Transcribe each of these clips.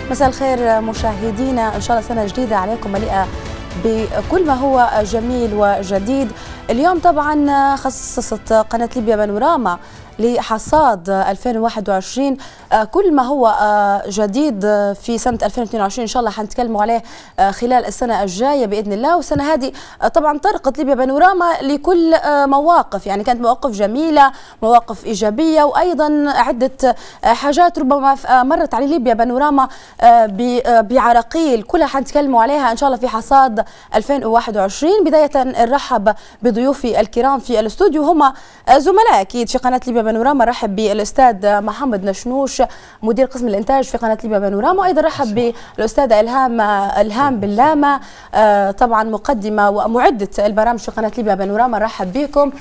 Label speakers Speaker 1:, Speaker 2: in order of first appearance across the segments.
Speaker 1: مساء الخير مشاهدينا، إن شاء الله سنة جديدة عليكم مليئة بكل ما هو جميل وجديد. اليوم طبعا خصصت قناة ليبيا بانوراما لحصاد 2021 كل ما هو جديد في سنة 2022 إن شاء الله حنتكلموا عليه خلال السنة الجاية بإذن الله. والسنة هذه طبعا طرقت ليبيا بانوراما لكل مواقف، يعني كانت مواقف جميلة، مواقف إيجابية، وأيضا عدة حاجات ربما مرت على ليبيا بانوراما بعراقيل، كلها حنتكلموا عليها إن شاء الله في حصاد 2021. بداية نرحب بضيوفي الكرام في الاستوديو، هم زملاء أكيد في قناة ليبيا بانوراما. رحب بالاستاذ محمد نشنوش مدير قسم الانتاج في قناه ليبيا بانوراما، وايضا رحب بالاستاذه الهام بلامه طبعا مقدمه ومعده البرامج في قناه ليبيا بانوراما. رحب بكم.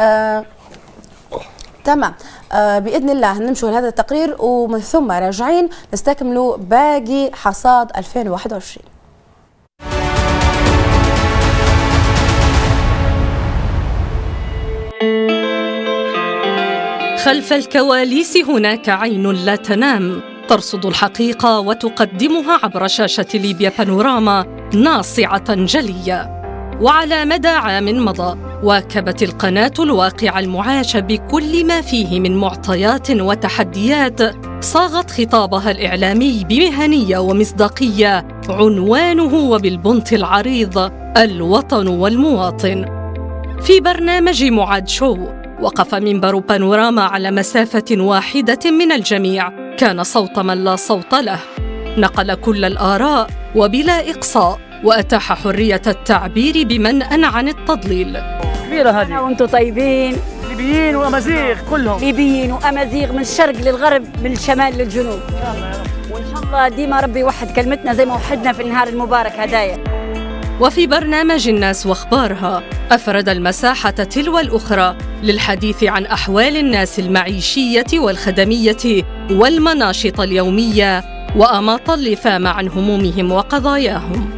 Speaker 1: تمام، باذن الله نمشوا لهذا التقرير ومن ثم راجعين نستكملوا باقي حصاد 2021.
Speaker 2: خلف الكواليس هناك عين لا تنام ترصد الحقيقة وتقدمها عبر شاشة ليبيا بانوراما ناصعة جلية. وعلى مدى عام مضى واكبت القناة الواقع المعاش بكل ما فيه من معطيات وتحديات، صاغت خطابها الإعلامي بمهنية ومصداقية عنوانه وبالبنط العريض الوطن والمواطن. في برنامج معاد شو وقف منبر بانوراما على مسافة واحدة من الجميع، كان صوت من لا صوت له، نقل كل الآراء وبلا إقصاء، وأتاح حرية التعبير بمنأ عن التضليل.
Speaker 3: كبيرة هذه.
Speaker 4: وانتم طيبين،
Speaker 3: ليبيين وأمازيغ كلهم،
Speaker 4: ليبيين وأمازيغ من الشرق للغرب من الشمال للجنوب، وإن شاء الله ديما ربي يوحد كلمتنا زي ما وحدنا في النهار المبارك هدايا.
Speaker 2: وفي برنامج الناس واخبارها أفرد المساحة تلو الأخرى للحديث عن أحوال الناس المعيشية والخدمية والمناشط اليومية، وأماط اللثام عن همومهم وقضاياهم.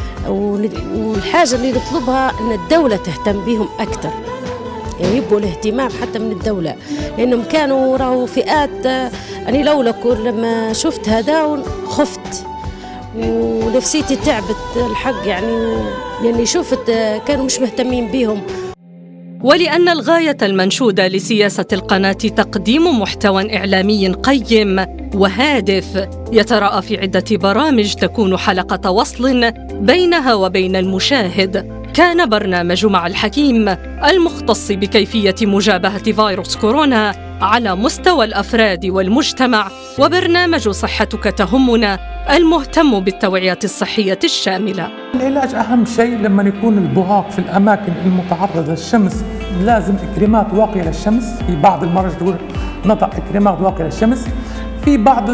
Speaker 5: والحاجة اللي نطلبها أن الدولة تهتم بهم أكثر، يعني يبقوا الاهتمام حتى من الدولة، لأنهم كانوا راهو فئات. أنا لولا لما شفت هذا خفت ونفسيتي تعبت الحق، يعني شفت كانوا مش مهتمين بيهم.
Speaker 2: ولأن الغاية المنشودة لسياسة القناة تقديم محتوى إعلامي قيم وهادف يتراءى في عدة برامج تكون حلقة وصل بينها وبين المشاهد، كان برنامج مع الحكيم المختص بكيفية مجابهة فيروس كورونا على مستوى الأفراد والمجتمع، وبرنامج صحتك تهمنا المهتم بالتوعية الصحية الشاملة.
Speaker 6: العلاج أهم شيء لما يكون البهاق في الأماكن المتعرضة للشمس، لازم كريمات واقية للشمس. في بعض المرضى تقول نضع كريمات واقية للشمس، في بعض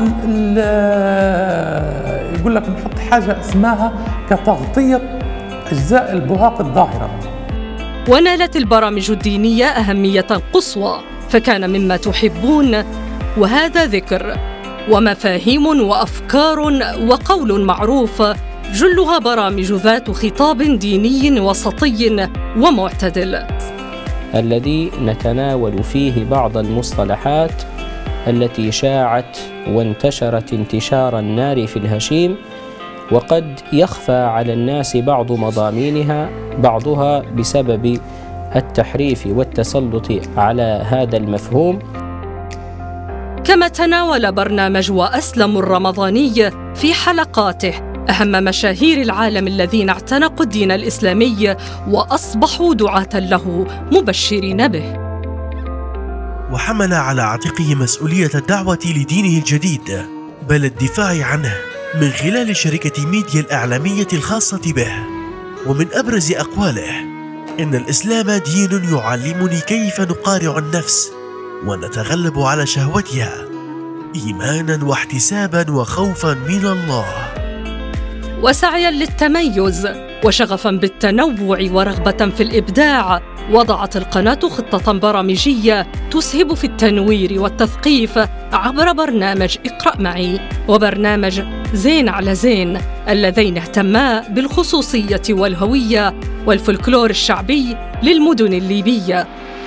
Speaker 6: يقول لك نحط حاجة اسمها كتغطية أجزاء البهاق الظاهرة.
Speaker 2: ونالت البرامج الدينية أهمية قصوى، فكان مما تحبون وهذا ذكر ومفاهيم وأفكار وقول معروف، جلها برامج ذات خطاب ديني وسطي ومعتدل،
Speaker 7: الذي نتناول فيه بعض المصطلحات التي شاعت وانتشرت انتشار النار في الهشيم، وقد يخفى على الناس بعض مضامينها، بعضها بسبب التحريف والتسلط على هذا المفهوم.
Speaker 2: كما تناول برنامج وأسلم الرمضاني في حلقاته أهم مشاهير العالم الذين اعتنقوا الدين الإسلامي وأصبحوا دعاة له مبشرين به.
Speaker 8: وحمل على عاتقه مسؤولية الدعوة لدينه الجديد، بل الدفاع عنه من خلال شركة ميديا الإعلامية الخاصة به. ومن أبرز أقواله: إن الإسلام دين يعلمني كيف نقارع النفس ونتغلب على شهوتها إيمانا واحتسابا وخوفا من الله.
Speaker 2: وسعيا للتميز وشغفا بالتنوع ورغبة في الإبداع، وضعت القناة خطة برامجية تسهب في التنوير والتثقيف عبر برنامج اقرأ معي وبرنامج زين على زين، اللذين اهتما بالخصوصية والهوية والفلكلور الشعبي للمدن الليبية،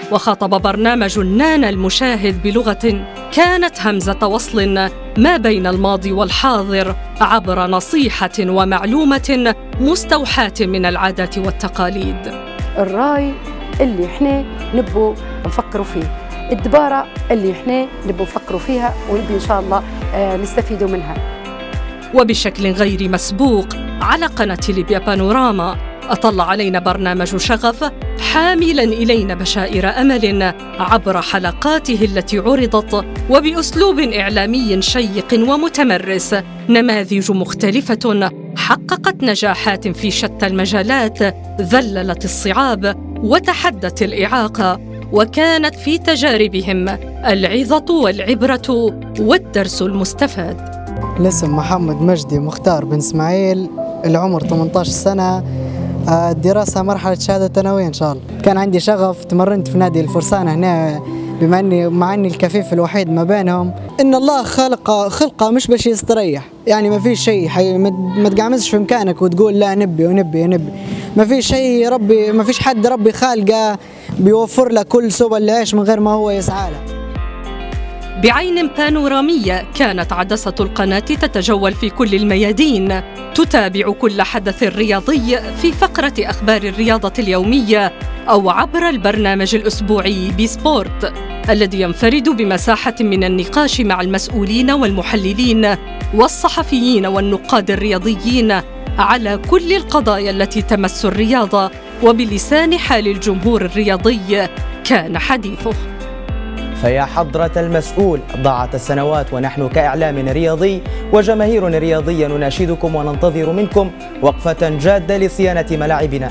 Speaker 2: وخاطب برنامج نانا المشاهد بلغة كانت همزة وصل ما بين الماضي والحاضر عبر نصيحة ومعلومة مستوحاة من العادات والتقاليد.
Speaker 9: الراي اللي احنا نبوا نفكروا فيه، الدبارة اللي احنا نبوا نفكروا فيها ونبي ان شاء الله نستفيدوا منها.
Speaker 2: وبشكل غير مسبوق على قناة ليبيا بانوراما أطل علينا برنامج شغف حاملاً إلينا بشائر أمل عبر حلقاته التي عرضت وبأسلوب إعلامي شيق ومتمرس نماذج مختلفة حققت نجاحات في شتى المجالات، ذللت الصعاب وتحدت الإعاقة، وكانت في تجاربهم العظة والعبرة والدرس المستفاد.
Speaker 10: الاسم محمد مجدي مختار بن اسماعيل، العمر 18 سنة، الدراسة مرحلة شهادة ثانوية إن شاء الله. كان عندي شغف، تمرنت في نادي الفرسان هنا بما أني مع أني الكفيف الوحيد ما بينهم. إن الله خلقه مش باش يستريح، يعني ما فيش شيء ما تقعمزش في مكانك وتقول لا نبي ونبي ونبي. ما فيش شيء ربي، ما فيش حد ربي خالقه بيوفر له كل سبل العيش من غير ما هو يسعى له.
Speaker 2: بعين بانورامية كانت عدسة القناة تتجول في كل الميادين، تتابع كل حدث رياضي في فقرة أخبار الرياضة اليومية أو عبر البرنامج الأسبوعي بسبورت الذي ينفرد بمساحة من النقاش مع المسؤولين والمحللين والصحفيين والنقاد الرياضيين على كل القضايا التي تمس الرياضة، وبلسان حال الجمهور الرياضي كان حديثه.
Speaker 11: فيا حضرة المسؤول، ضاعت السنوات ونحن كإعلام رياضي وجماهير رياضية نناشدكم وننتظر منكم وقفة جادة لصيانة ملاعبنا.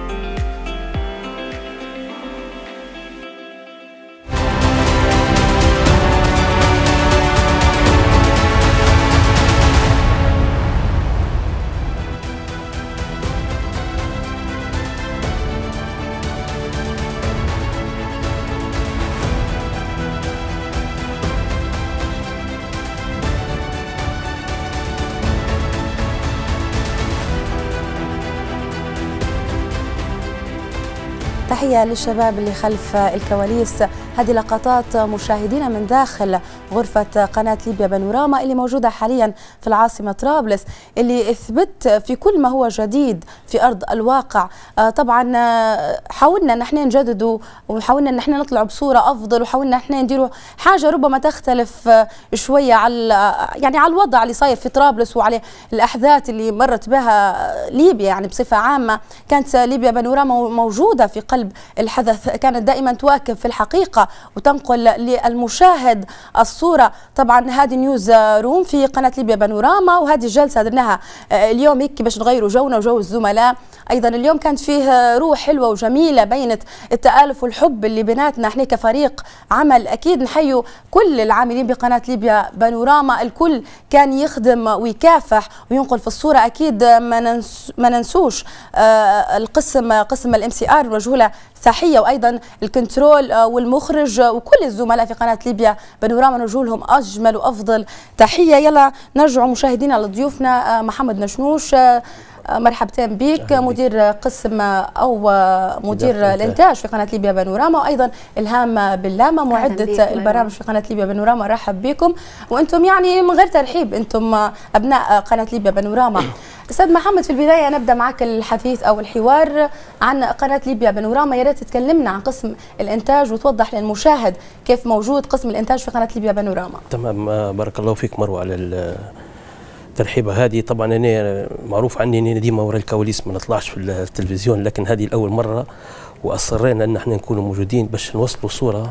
Speaker 1: تحية للشباب اللي خلف الكواليس. هذه لقطات مشاهدينا من داخل غرفة قناة ليبيا بانوراما اللي موجودة حاليا في العاصمة طرابلس، اللي اثبت في كل ما هو جديد في أرض الواقع. طبعا حاولنا ان احنا نجدد وحاولنا ان احنا نطلع بصورة أفضل، وحاولنا ان احنا نديروا حاجة ربما تختلف شوية على على الوضع اللي صاير في طرابلس وعلى الأحداث اللي مرت بها ليبيا يعني بصفة عامة. كانت ليبيا بانوراما موجودة في قلب الحدث، كانت دائما تواكب في الحقيقة وتنقل للمشاهد الصورة. طبعا هذه نيوز روم في قناة ليبيا بانوراما، وهذه الجلسة درناها اليوم هيك باش نغيروا جونا وجو الزملاء. أيضا اليوم كانت فيه روح حلوة وجميلة، بينت التآلف والحب اللي بيناتنا احنا كفريق عمل. أكيد نحيوا كل العاملين بقناة ليبيا بانوراما، الكل كان يخدم ويكافح وينقل في الصورة. أكيد ما ننسوش قسم الام سي ار وجهوله تحية، وأيضا الكنترول والمخرج وكل الزملاء في قناة ليبيا بانوراما نوجه لهم أجمل وأفضل تحية. يلا نرجع مشاهدينا لضيوفنا. محمد نشنوش، مرحبتين بك، مدير قسم أو مدير الإنتاج في قناة ليبيا بانوراما، وأيضا إلهام بلامة معدة البرامج في قناة ليبيا بانوراما. رحب بكم، وأنتم يعني من غير ترحيب أنتم أبناء قناة ليبيا بانوراما. أستاذ محمد، في البداية نبدأ معك الحديث أو الحوار عن قناة ليبيا بانوراما. يا ريت تتكلمنا عن قسم الإنتاج وتوضح للمشاهد كيف موجود قسم الإنتاج في قناة ليبيا بانوراما.
Speaker 7: تمام، بارك الله فيك مروة على الترحيبة هذه. طبعا أنا معروف عني أني ديما ورا الكواليس ما نطلعش في التلفزيون، لكن هذه الأول مرة وأصرينا أن احنا نكون موجودين باش نوصلوا صورة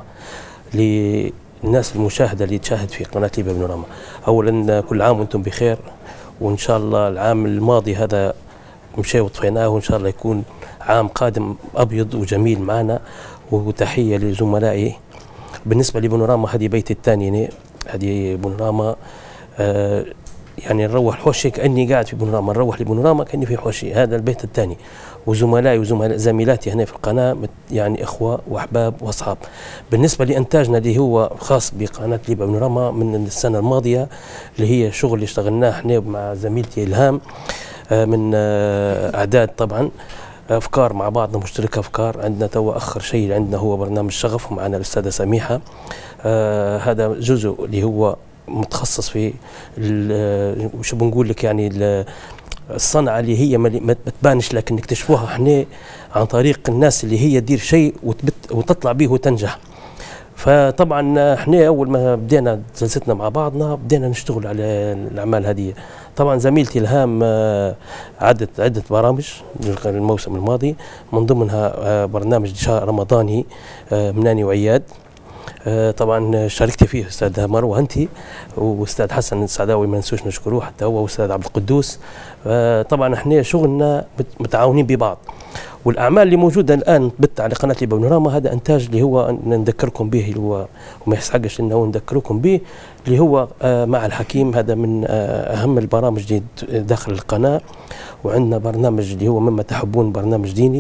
Speaker 7: للناس المشاهدة اللي تشاهد في قناة ليبيا بانوراما. أولا كل عام وأنتم بخير، وإن شاء الله العام الماضي هذا مشي وطفيناه، وإن شاء الله يكون عام قادم أبيض وجميل معنا. وتحية لزملائي. بالنسبة لبانوراما هذه بيتي الثاني، هذه بانوراما يعني نروح حوشي كأني قاعد في بانوراما، نروح لبانوراما كأني في حوشي، هذا البيت الثاني. وزملائي وزميلاتي هنا في القناة يعني إخوة وأحباب وأصحاب. بالنسبة لإنتاجنا اللي هو خاص بقناة ليبيا بانوراما من السنة الماضية، اللي هي شغل اللي اشتغلناه احنا مع زميلتي إلهام من إعداد طبعا، افكار مع بعضنا، مشتركه افكار. عندنا توا اخر شيء عندنا هو برنامج شغف، ومعنا الاستاذه سميحه. هذا جزء اللي هو متخصص في شو بنقول لك يعني الصنعه اللي هي ما تبانش لكن نكتشفوها احنا عن طريق الناس اللي هي تدير شيء وتطلع به وتنجح. فطبعا احنا اول ما بدينا جلستنا مع بعضنا بدينا نشتغل على الاعمال هذه. طبعا زميلتي الهام عدة برامج الموسم الماضي، من ضمنها برنامج رمضاني مناني وعياد. طبعا شاركتي فيه استاذ مروه انت واستاذ حسن السعداوي، ما ننسوش نشكروه حتى هو، واستاذ عبد القدوس. طبعا احنا شغلنا متعاونين ببعض، والاعمال اللي موجوده الان تبت على قناه ليبيا بانوراما هذا انتاج اللي هو نذكركم به، اللي هو وما يسحقش انه نذكركم به، اللي هو مع الحكيم. هذا من اهم البرامج داخل القناه. وعندنا برنامج اللي هو مما تحبون، برنامج ديني.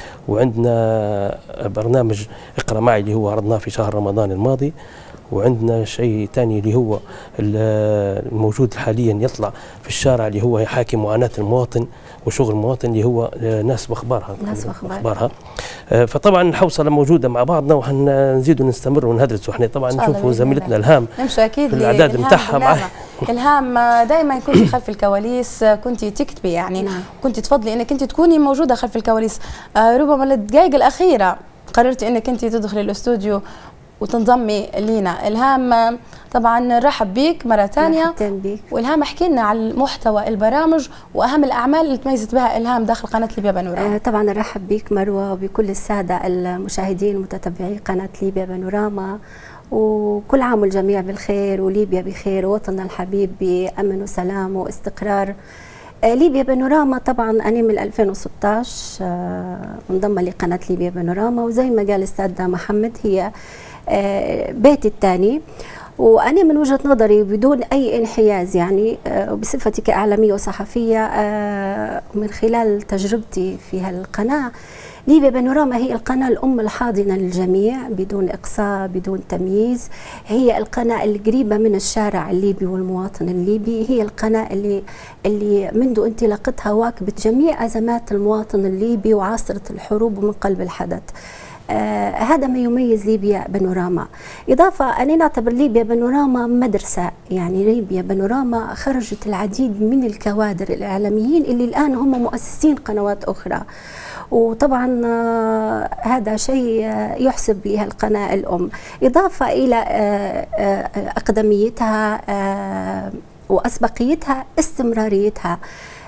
Speaker 7: وعندنا برنامج اقرا معي اللي هو عرضناه في شهر رمضان الماضي. وعندنا شيء ثاني اللي هو الموجود حاليا يطلع في الشارع، اللي هو يحاكي معاناة المواطن وشغل المواطن، اللي هو ناس واخبارها. فطبعا الحوصله موجوده مع بعضنا، وحنزيدوا نستمر ونهدرسوا. احنا طبعا نشوفوا زميلتنا الهام
Speaker 1: نمشوا اكيد
Speaker 7: في الاعداد نتاعها معاه.
Speaker 1: الهام دائما كنت خلف الكواليس، كنت تكتبي يعني كنت تفضلي انك انت تكوني موجوده خلف الكواليس. ربما الدقائق الاخيره قررتي انك انت تدخلي الاستوديو وتنضمي لينا. الهام طبعا نرحب بك مره ثانيه. والهام احكي لنا على محتوى البرامج واهم الاعمال اللي تميزت بها الهام داخل قناه ليبيا بانوراما.
Speaker 12: طبعا نرحب بك مروه وبكل الساده المشاهدين متتبعي قناه ليبيا بانوراما، وكل عام والجميع بالخير، وليبيا بخير، ووطننا الحبيب بامن وسلام واستقرار. ليبيا بانوراما طبعا أنا من 2016 منضمة لقناة ليبيا بانوراما، وزي ما قال الأستاذ محمد هي بيتي الثاني. وأنا من وجهة نظري بدون أي انحياز يعني وبصفتي كإعلامية وصحفية من خلال تجربتي في هالقناة، ليبيا بانوراما هي القناة الأم الحاضنة للجميع بدون إقصاء بدون تمييز. هي القناة القريبة من الشارع الليبي والمواطن الليبي. هي القناة اللي منذ انطلاقتها واكبت جميع أزمات المواطن الليبي وعاصرت الحروب من قلب الحدث. هذا ما يميز ليبيا بانوراما. إضافة أنا نعتبر ليبيا بانوراما مدرسة، يعني ليبيا بانوراما خرجت العديد من الكوادر الإعلاميين اللي الآن هم مؤسسين قنوات أخرى. وطبعا هذا شيء يحسب لها القناة الأم، إضافة إلى أقدميتها وأسبقيتها استمراريتها.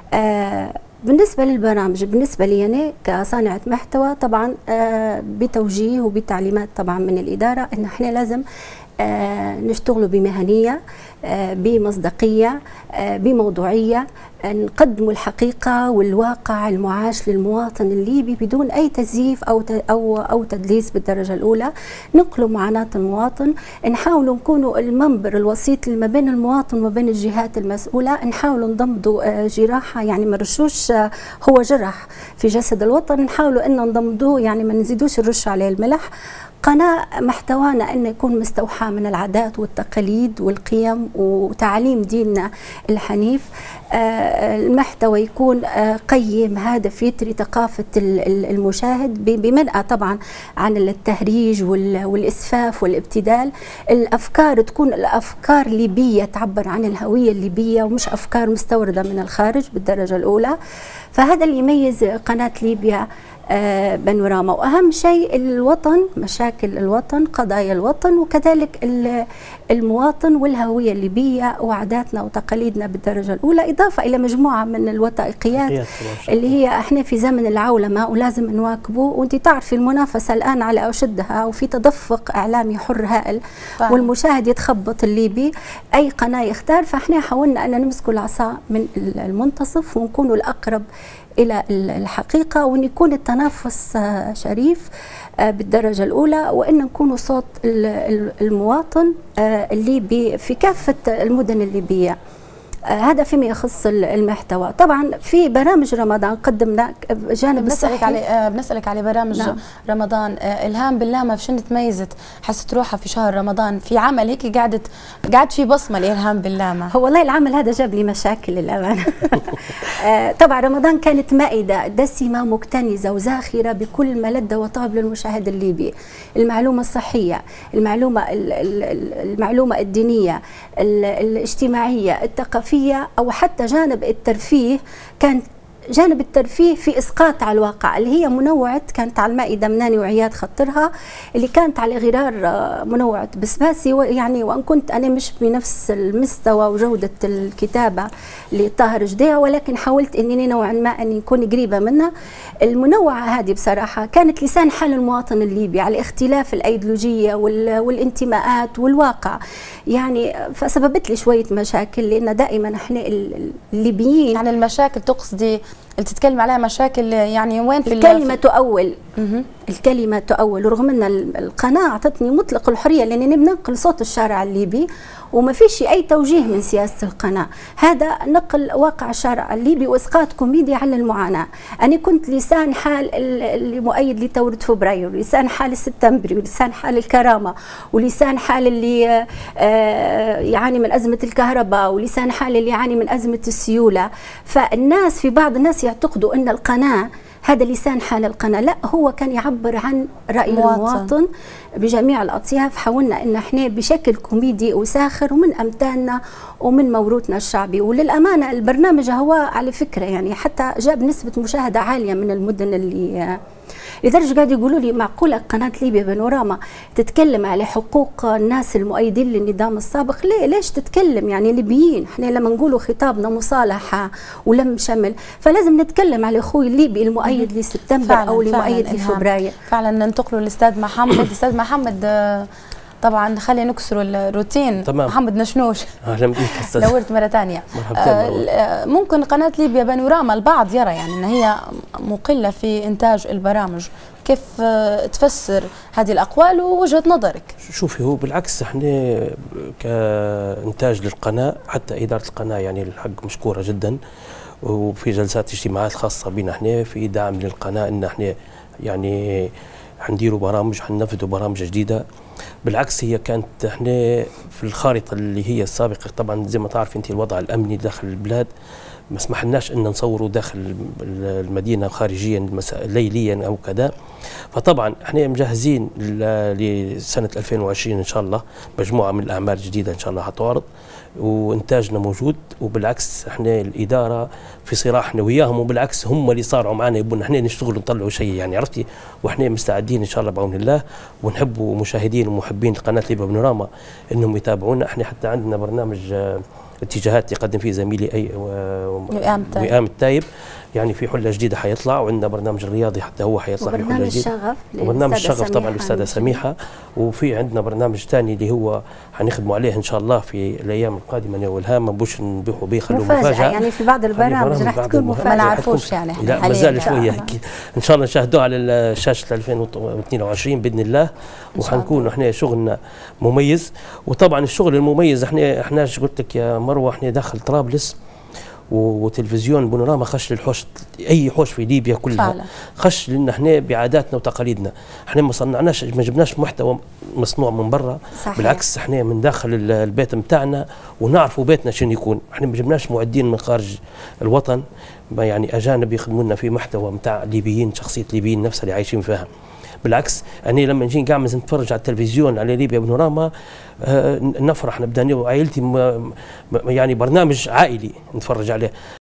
Speaker 12: بالنسبة للبرامج، بالنسبة لي أنا كصانعة محتوى طبعا بتوجيه وبتعليمات طبعا من الإدارة إن احنا لازم نشتغلوا بمهنية، بمصداقية، بموضوعية، نقدموا الحقيقة والواقع المعاش للمواطن الليبي بدون أي تزييف أو تدليس بالدرجة الأولى. نقلوا معاناة المواطن، نحاولوا نكونوا المنبر الوسيط ما بين المواطن وما بين الجهات المسؤولة. نحاولوا نضمدوا جراحة، يعني ما نرشوش هو جرح في جسد الوطن، نحاولوا أن نضمدوه، يعني ما نزيدوش نرش عليه الملح. قناة محتوانا أن يكون مستوحى من العادات والتقاليد والقيم وتعليم ديننا الحنيف. المحتوى يكون قيم، هادف، يثري ثقافة المشاهد بمنأى طبعا عن التهريج والإسفاف والابتذال. الأفكار تكون الأفكار ليبية تعبر عن الهوية الليبية ومش أفكار مستوردة من الخارج بالدرجة الأولى. فهذا اللي يميز قناة ليبيا بانوراما. وأهم شيء الوطن، مشاكل الوطن، قضايا الوطن، وكذلك المواطن والهوية الليبية وعاداتنا وتقاليدنا بالدرجة الأولى، إضافة إلى مجموعة من الوثائقيات اللي هي احنا في زمن العولمة ولازم نواكبه. وانت تعرفي المنافسة الآن على أشدها، وفي تدفق إعلامي حر هائل والمشاهد يتخبط الليبي أي قناة يختار. فاحنا حاولنا أن نمسك العصا من المنتصف ونكون الأقرب إلى الحقيقة، وأن يكون التنافس شريف بالدرجة الأولى، وأن نكون صوت المواطن الليبي في كافة المدن الليبية. هذا فيما يخص المحتوى. طبعا في برامج رمضان قدمنا جانب
Speaker 1: بنسألك على برامج نعم. رمضان. إلهام باللامة في شنو تميزت حست روحها في شهر رمضان في عمل هيك قعدت في بصمة لإلهام باللامة؟
Speaker 12: هو والله العمل هذا جاب لي مشاكل للأمانة. طبعا رمضان كانت مائدة دسمة مكتنزة وزاخرة بكل ما لذ وطاب للمشاهد الليبي. المعلومة الصحية، المعلومة الدينية، الاجتماعية، الثقافية، أو حتى جانب الترفيه. كان جانب الترفيه في إسقاط على الواقع اللي هي منوعة كانت على المائدة مناني وعياد خطرها اللي كانت على غرار منوعة بسباسي. يعني وأن كنت أنا مش بنفس المستوى وجودة الكتابة لطاهر جديع، ولكن حاولت أنني نوعا ما أني أكون قريبة منها. المنوعة هذه بصراحة كانت لسان حال المواطن الليبي على اختلاف الأيديولوجية والانتماءات والواقع، يعني فسببت لي شوية مشاكل لأن دائما احنا الليبيين.
Speaker 1: يعني المشاكل تقصدي اللي تتكلم عليها مشاكل يعني وين في
Speaker 12: الكلمة تؤول؟ الكلمة تؤول، ورغم أن القناة أعطتني مطلق الحرية لأنني بننقل صوت الشارع الليبي وما فيش أي توجيه من سياسة القناة. هذا نقل واقع الشارع الليبي وإسقاط كوميديا على المعاناة. أنا كنت لسان حال اللي مؤيد لثورة فبراير، ولسان حال السبتمبري، ولسان حال الكرامة، ولسان حال اللي يعاني من أزمة الكهرباء، ولسان حال اللي يعاني من أزمة السيولة. فالناس في بعض الناس يعتقدوا أن القناة هذا لسان حال القناة، لا، هو كان يعبر عن رأي المواطن بجميع الأطياف. حاولنا أن احنا بشكل كوميدي وساخر ومن أمثالنا ومن موروثنا الشعبي. وللأمانة البرنامج هو على فكرة يعني حتى جاب نسبة مشاهدة عالية من المدن اللي لدرجة قاعد يقولوا لي معقولة قناة ليبيا بانوراما تتكلم على حقوق الناس المؤيدين للنظام السابق؟ ليش تتكلم؟ يعني ليبيين احنا لما نقولوا خطابنا مصالحة ولم شمل، فلازم نتكلم على اخوي الليبي المؤيد لسبتمبر او المؤيد لفبراير.
Speaker 1: فعلا ننتقلوا للاستاذ محمد. استاذ محمد، طبعا خلينا نكسروا الروتين.
Speaker 7: تمام.
Speaker 1: محمد نشنوش،
Speaker 7: اهلا بك استاذ.
Speaker 1: نورت مره ثانيه. ممكن قناه ليبيا بانوراما البعض يرى يعني ان هي مقله في انتاج البرامج، كيف تفسر هذه الاقوال ووجهه نظرك؟
Speaker 7: شوفي، هو بالعكس احنا كانتاج للقناه حتى اداره القناه يعني الحق مشكوره جدا، وفي جلسات اجتماعات خاصه بنا احنا في دعم للقناه ان احنا يعني حنديروا برامج، حننفذوا برامج جديده. بالعكس هي كانت احنا في الخارطه اللي هي السابقه، طبعا زي ما تعرف انت الوضع الامني داخل البلاد ما سمحلناش ان نصوروا داخل المدينه خارجيا ليليا او كذا. فطبعا احنا مجهزين لسنه 2020 ان شاء الله مجموعه من الاعمال الجديده ان شاء الله هتعرض، وانتاجنا موجود. وبالعكس احنا الاداره في صراع احنا وياهم، وبالعكس هم اللي صاروا معنا يبون احنا نشتغل ونطلعوا شيء يعني عرفتي، واحنا مستعدين ان شاء الله بعون الله، ونحبوا مشاهدين ومحبين قناه ليبيا بانوراما انهم يتابعونا. احنا حتى عندنا برنامج اتجاهات يقدم فيه زميلي وئام التايب، يعني في حله جديده حيطلع، وعندنا برنامج الرياضي حتى هو حيطلع في حله جديده، وبرنامج الشغف طبعا الاستاذه سميحه. وفي عندنا برنامج ثاني اللي هو حنخدموا عليه ان شاء الله في الايام القادمه انا والهام، ما بوش نبيحوا به، خلوه مفاجاه.
Speaker 12: يعني في بعض البرامج راح تكون مفاجاه،
Speaker 1: ما نعرفوش يعني
Speaker 7: لا مازال شويه هيك ان شاء الله نشاهدوه على شاشه 2022 باذن الله، وحنكون احنا شغلنا مميز. وطبعا الشغل المميز احنا قلت لك يا مروه احنا داخل طرابلس وتلفزيون بانوراما خش للحوش، اي حوش في ليبيا كلها فعلا. خش لان احنا بعاداتنا وتقاليدنا، احنا ما صنعناش ما جبناش محتوى مصنوع من برا، بالعكس احنا من داخل البيت بتاعنا ونعرفوا بيتنا شنو يكون. احنا ما جبناش معدين من خارج الوطن يعني اجانب يخدموا لنا في محتوى بتاع ليبيين، شخصيه ليبيين نفسها اللي عايشين فيها. بالعكس أنا لما نجي قاعد نتفرج على التلفزيون على ليبيا بانوراما نفرح، نبدا عائلتي يعني برنامج عائلي نتفرج عليه.